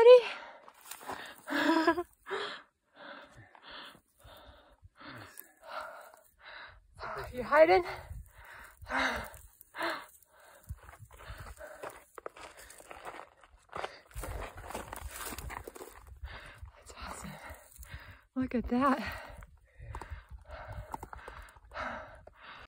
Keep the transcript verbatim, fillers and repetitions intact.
ready? You hiding? That's awesome. Look at that.